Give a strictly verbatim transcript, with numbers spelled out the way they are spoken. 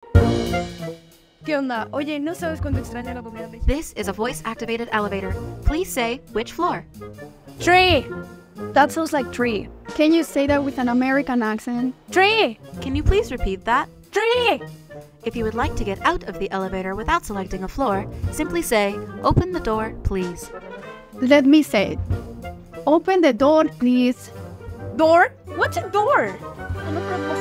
¿Qué onda? Oye, ¿no sabes cuánto extraño la comida mexicana? This is a voice-activated elevator. Please say which floor. Tree! That sounds like tree. Can you say that with an American accent? Tree! Can you please repeat that? Tree! If you would like to get out of the elevator without selecting a floor, simply say, "Open the door, please." Let me say it. Open the door, please. Door? What's a door? No, no, no,